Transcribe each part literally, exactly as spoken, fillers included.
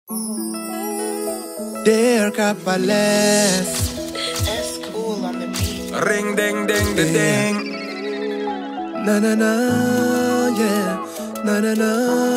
Dear Capales. That's cool on the beat. Ring ding ding the Yeah. ding. Na na na, yeah. Na na na,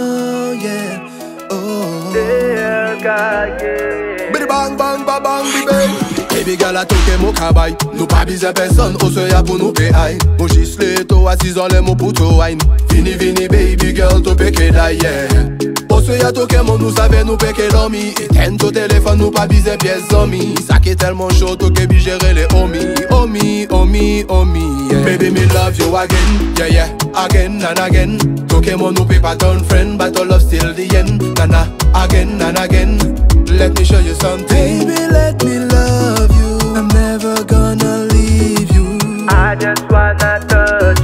yeah. Oh. Dear God, yeah. Bidi bang bang bang bang bang. Baby girl a toke mou kabay. Nou pa bize person, ose ya pou nou pe ay. Mou chisle to asizan le mou puto wine. Vini vini baby girl to peke da yeah. Ose ya toke moun nou save nou peke lomi. Eten to telefon nou pa bize pièce zomi. Sa ke telman chaud toke bi jere le omi. Omi, omi, omi yeah. Baby me love you again, yeah yeah. Again and again. Toke moun nou pe pa turn friend, but our love still the end. Nana, again and again. Let me show you something. Baby, let me love you. I'm never gonna leave you. I just wanna touch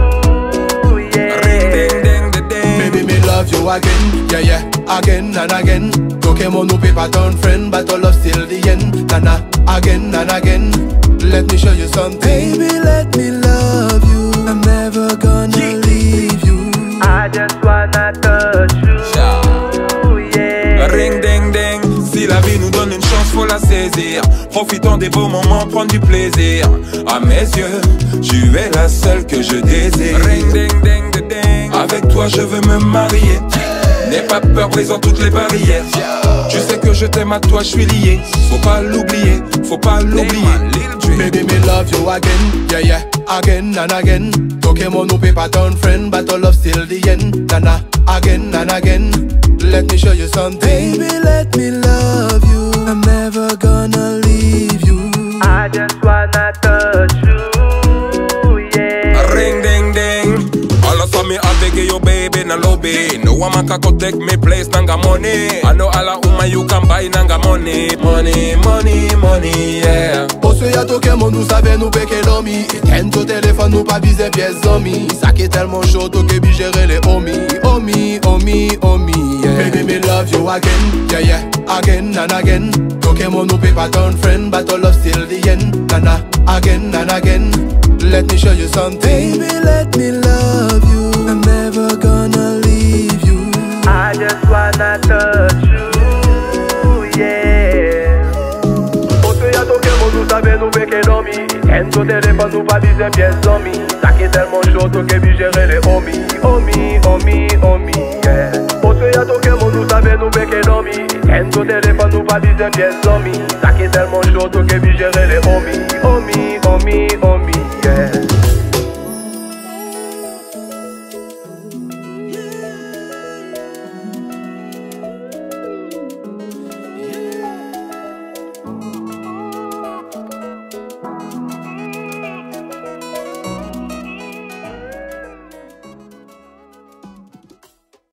you, yeah. Ring ding ding the ding. Baby, me love you again, yeah yeah. Again and again. Toke mon nou pe pa turn friend, but our love still the end. Nana, again and again. Let me show you something. Baby, let me love you. I'm never gonna yeah. leave you. I just wanna touch you, yeah. Ring ding ding. Si la vie nous donne une chance, faut la saisir. Profitons des beaux moments, prendre du plaisir. À mes yeux, tu es la seule que je désire. Ring ding ding the ding. Avec toi je veux me marier. N'aie pas peur, brisons toutes les barrières. Tu sais que je t'aime, à toi je suis lié. Faut pas l'oublier, faut pas l'oublier. Baby, me love you again, yeah yeah. Again and again. Toke mon nou pe pa turn friend, but our love still the end. Nana, again and again. Let me show you something. Baby, let me love you. I'm never gonna leave you. I just wanna touch you, yeah. Ring ding ding. All of me I beg you baby na lobby. No one can take me place nanga money. I know all of you can buy nanga money. Money, money, money, yeah. Ose ya toke mon nou save nou peke lomi. Eten to telefon nou pa bize pièce zomi. Sa ke telman chaud toke bi jere le omi. Omi, omi, omi yeah. Baby, me love you again, yeah yeah. Again and again. Toke mon nou pe pa turn friend, but our love still the end. Nana, again and again. Let me show you something. Baby, let me love you. I'm never gonna leave you. I just wanna touch you, yeah. Ose ya toke moun nou save nou peke lomi. Eten to telefon nou pa bize pièce zomi. Sa ke telman chaud toke bi jere le omi. Omi, omi, omi, yeah. Ose ya toke moun nou save nou peke lomi. Eten to telefon nou pa bize pièce zomi. Sa ke telman chaud toke bi jere le omi. Omi, omi, omi.